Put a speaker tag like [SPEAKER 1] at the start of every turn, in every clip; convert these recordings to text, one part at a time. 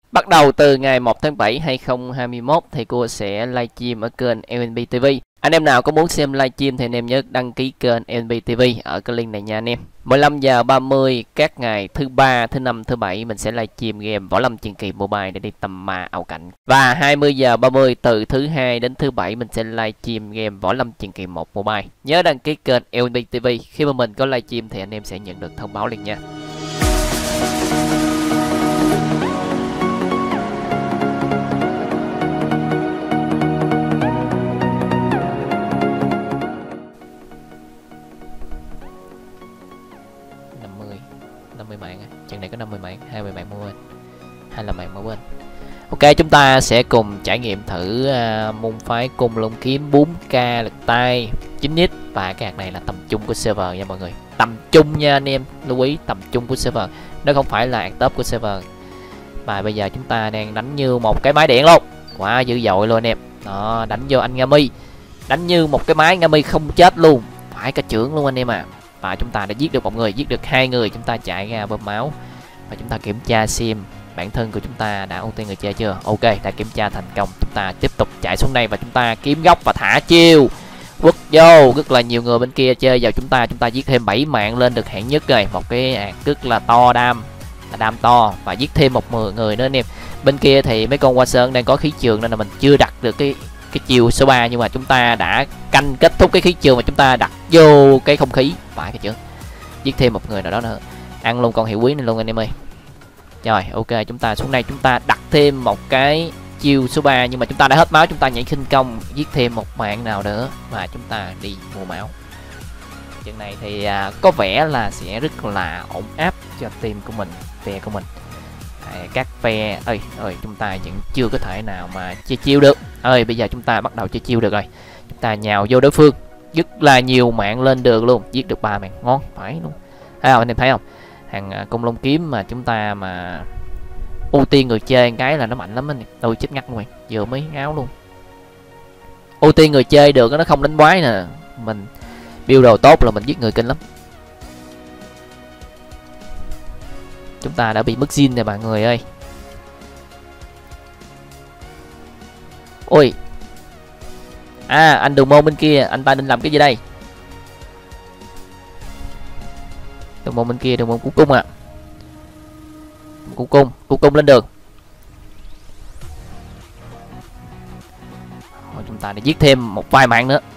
[SPEAKER 1] Bắt đầu từ ngày 1 tháng 7 2021 thì cô sẽ livestream ở kênh LNB TV. Anh em nào có muốn xem livestream thì anh em nhớ đăng ký kênh LNB TV ở cái link này nha anh em. 15 giờ 30 các ngày thứ ba, thứ năm, thứ bảy mình sẽ livestream game Võ Lâm Truyền Kỳ Mobile để đi tầm ma ảo cảnh. Và 20 giờ 30 từ thứ hai đến thứ bảy mình sẽ livestream game Võ Lâm Truyền Kỳ 1 Mobile. Nhớ đăng ký kênh LNB TV, khi mà mình có livestream thì anh em sẽ nhận được thông báo liền nha. Trận này có 50 mạng, 20 mạng mỗi bên, 25 mạng mỗi bên. Ok, chúng ta sẽ cùng trải nghiệm thử môn phái Côn Lôn Kiếm 4K lực tay 9x. Và cái hạt này là tầm trung của server nha mọi người. Tầm trung nha anh em, lưu ý tầm trung của server. Nó không phải là hạt top của server. Và bây giờ chúng ta đang đánh như một cái máy điện luôn. Quá dữ dội luôn anh em. Đó, đánh vô anh Ngami. Đánh như một cái máy, Ngami không chết luôn. Phải cả trưởng luôn anh em à. Và chúng ta đã giết được một người, giết được 2 người, chúng ta chạy ra bơm máu. Và chúng ta kiểm tra xem bản thân của chúng ta đã ưu tiên người chơi chưa. Ok, đã kiểm tra thành công. Chúng ta tiếp tục chạy xuống đây và chúng ta kiếm góc và thả chiêu. Quất vô, rất là nhiều người bên kia chơi vào chúng ta giết thêm 7 mạng lên được hạng nhất rồi. Một cái hạt rất là to đam, là đam to. Và giết thêm một người nữa anh em. Bên kia thì mấy con Hoa Sơn đang có khí trường nên là mình chưa đặt được cái chiều số 3, nhưng mà chúng ta đã canh kết thúc cái khí trường mà chúng ta đặt vô cái không khí. Phải cái chứ. Giết thêm một người nào đó nữa. Ăn luôn con hiệu quý này luôn anh em ơi. Rồi, ok, chúng ta xuống đây chúng ta đặt thêm một cái chiêu số 3, nhưng mà chúng ta đã hết máu, chúng ta nhảy khinh công giết thêm một mạng nào nữa và chúng ta đi mua máu. Trận này thì có vẻ là sẽ rất là ổn áp cho team của mình, phe của mình. Các phe ơi chúng ta vẫn chưa có thể nào mà chơi chiêu được. Bây giờ chúng ta bắt đầu chơi chiêu được rồi. Chúng ta nhào vô đối phương, rất là nhiều mạng lên đường luôn, giết được 3 mạng ngon phải luôn. Thấy không anh em, thấy không? Hàng Côn Lôn Kiếm mà chúng ta mà ưu tiên người chơi cái là nó mạnh lắm anh. Tôi chết ngắt luôn, vừa mới ngáo luôn. Ưu tiên người chơi được nó không đánh quái nè, mình build đồ tốt là mình giết người kinh lắm. Chúng ta đã bị mất zin rồi mọi người ơi. Ôi, anh Đường Môn bên kia, anh ta định làm cái gì đây? Đường Môn bên kia, Đường Môn Cú Cung à. Cú cung lên đường. Chúng ta đã giết thêm một vài mạng nữa.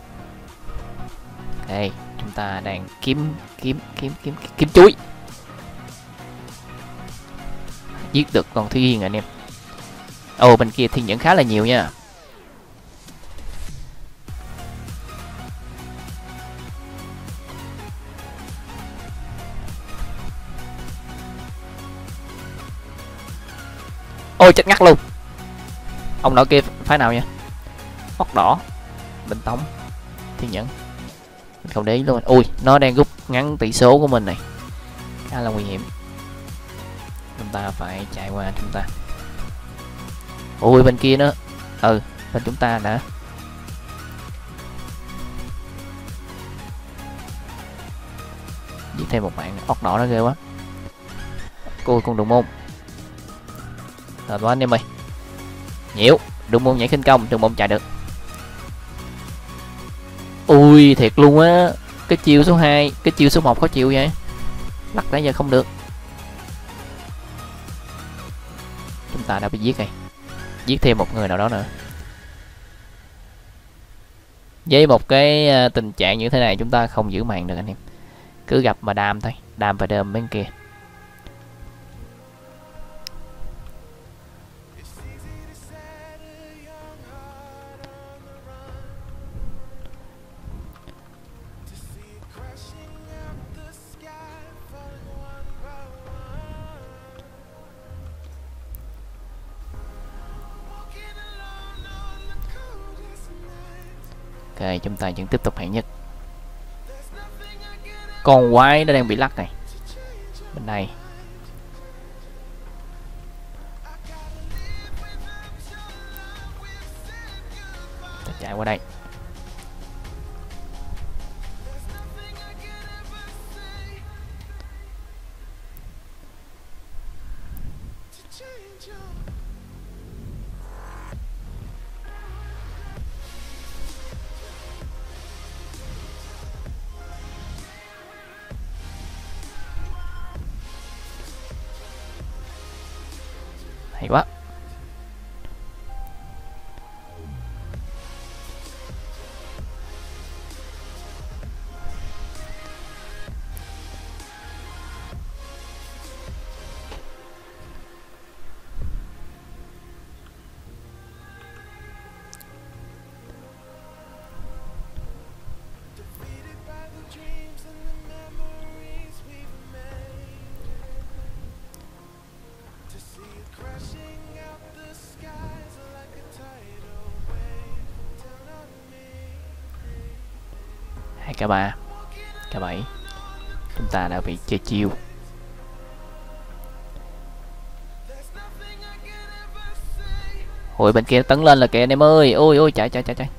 [SPEAKER 1] Đây, chúng ta đang kiếm chuối. Giết được con Thúy Yên anh em. Bên kia thiên nhẫn khá là nhiều nha. Ôi chết ngắt luôn. Ông nội kia phái nào nha? Ốc đỏ, Bình Tống, thiên nhẫn. Mình không để ý luôn. Ui, nó đang rút ngắn tỷ số của mình này, khá là nguy hiểm. Chúng ta phải chạy qua chúng ta. Ui bên kia nữa. Bên chúng ta đã giết thêm một mạng. Ốc đỏ nó ghê quá. Con Đường Môn. Rồi đó anh em ơi. Nhiễu, Đường Môn nhảy khinh công, Đường Môn chạy được. Ui thiệt luôn á. Cái chiêu số 2, cái chiêu số 1 khó chịu vậy. Lắc nãy giờ không được. Chúng ta đã bị giết này. Giết thêm một người nào đó nữa. Với một cái tình trạng như thế này chúng ta không giữ mạng được anh em. Cứ gặp mà đam thôi, đam và đơm bên kia. Ok, chúng ta vẫn tiếp tục hạng nhất. Con quái nó đang bị lắc này. Bên này. Ta chạy qua đây. Hay quá. K3 K7 chúng ta đã bị chơi chiêu. Ôi bên kia tấn lên là kìa anh em ơi. Ôi ôi chạy chạy chạy chạy.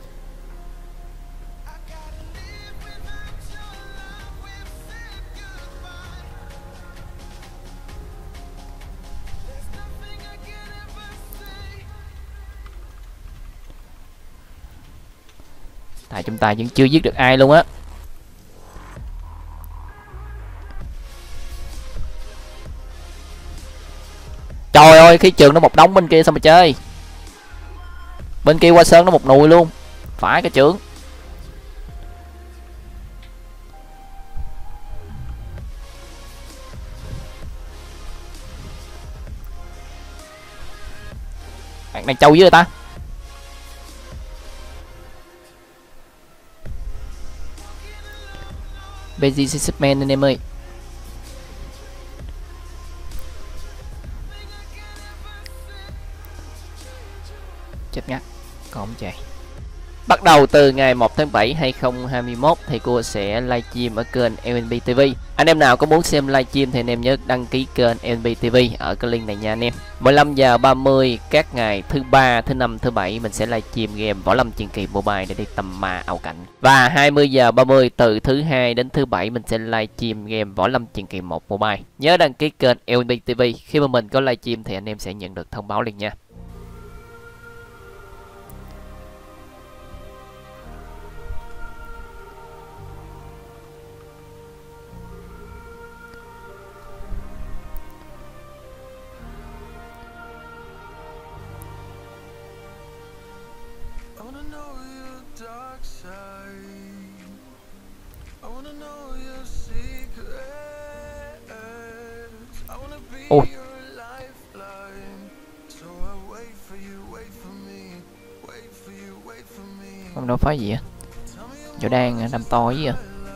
[SPEAKER 1] Tại chúng ta vẫn chưa giết được ai luôn á. Trời ơi, khí trường nó một đống bên kia sao mà chơi. Bên kia qua sơn nó một nùi luôn. Phải cái trưởng. Bạn này trâu với người ta. BG Superman anh em ơi. Chết ngắt. Còn chạy. Bắt đầu từ ngày 1 tháng 7 2021 thì cô sẽ livestream ở kênh LNB TV. Anh em nào có muốn xem livestream thì anh em nhớ đăng ký kênh LNB TV ở cái link này nha anh em. 15 giờ 30 các ngày thứ ba, thứ năm, thứ bảy mình sẽ livestream game Võ Lâm Truyền Kỳ Mobile để đi tầm ma ảo cảnh. Và 20 giờ 30 từ thứ hai đến thứ bảy mình sẽ livestream game Võ Lâm Truyền Kỳ 1 Mobile. Nhớ đăng ký kênh LNB TV, khi mà mình có livestream thì anh em sẽ nhận được thông báo liền nha. Ôi. Không đâu phá gì á. Chỗ đang đâm to với à.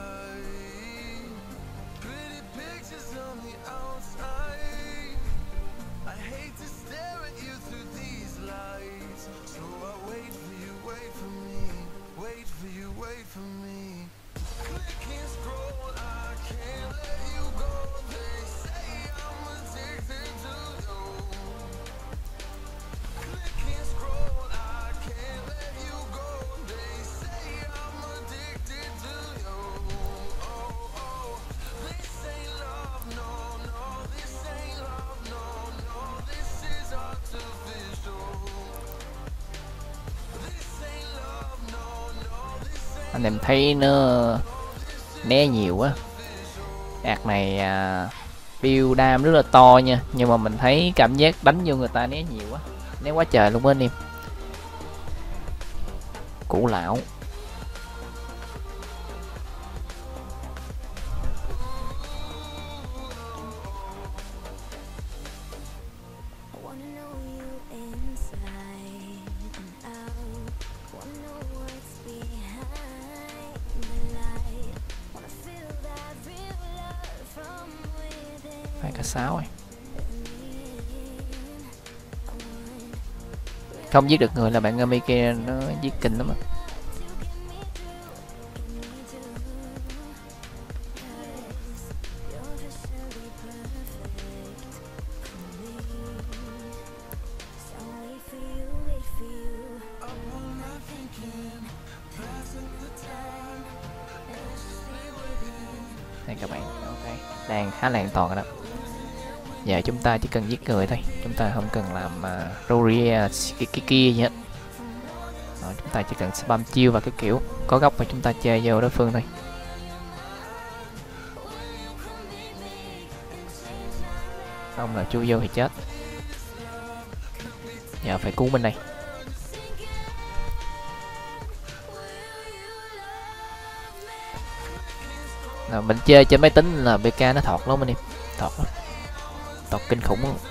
[SPEAKER 1] Anh em thấy nó né nhiều quá. Ạc này build đam rất là to nha, nhưng mà mình thấy cảm giác đánh vô người ta né nhiều quá, né quá trời luôn á anh em. Cũ lão. Phải cả 6 rồi. Không giết được người là bạn Ngami kia nó giết kinh lắm á. Đây các bạn, ok, đang khá là an toàn rồi đó. Giờ chúng ta chỉ cần giết người thôi, chúng ta không cần làm Rory cái kia gì hết. Chúng ta chỉ cần spam chiêu và cái kiểu có góc và chúng ta chơi vô đối phương thôi. Không là chui vô thì chết. Giờ phải cứu bên này. Mình chơi trên máy tính là BK nó thọt lắm anh em, thọt lắm, thọt kinh khủng luôn.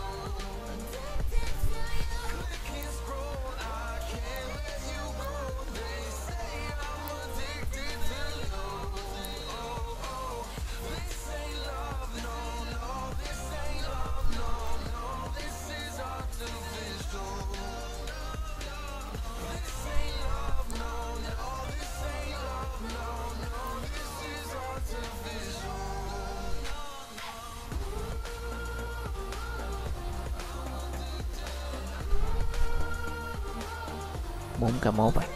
[SPEAKER 1] Bốn k 1 rồi.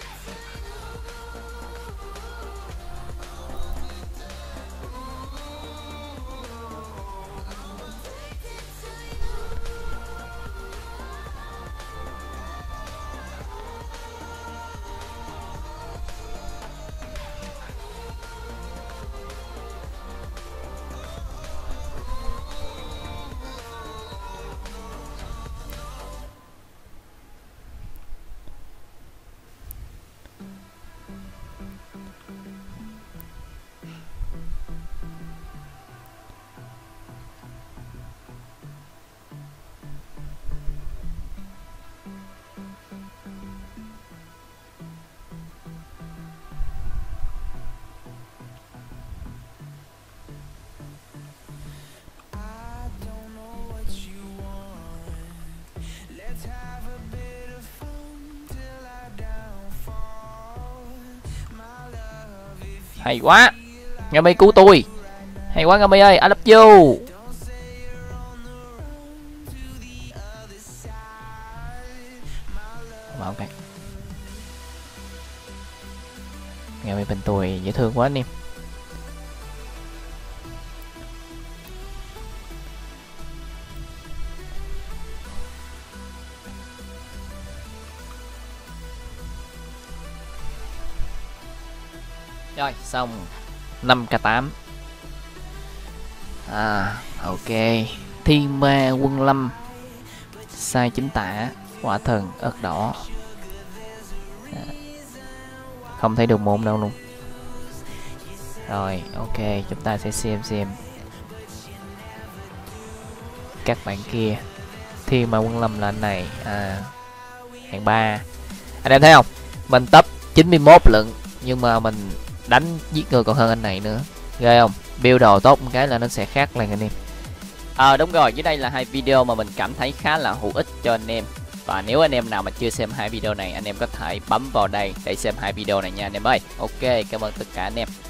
[SPEAKER 1] Hay quá, Ngami cứu tôi. Hay quá Ngami ơi, I love you. Ok. Ngami bên tôi dễ thương quá anh em. Rồi xong 5k8. Ok. Thi ma quân lâm, sai chính tả, quả thần ớt đỏ. Không thấy được môn đâu luôn. Rồi ok, chúng ta sẽ xem các bạn kia. Thi ma quân lâm là anh này, hạng 3. Anh em thấy không, mình top 91 lượng nhưng mà mình đánh giết người còn hơn anh này nữa, ghê không? Build đồ tốt một cái là nó sẽ khác liền anh em. Đúng rồi, dưới đây là 2 video mà mình cảm thấy khá là hữu ích cho anh em. Và nếu anh em nào mà chưa xem 2 video này, anh em có thể bấm vào đây để xem 2 video này nha anh em ơi. Ok, cảm ơn tất cả anh em.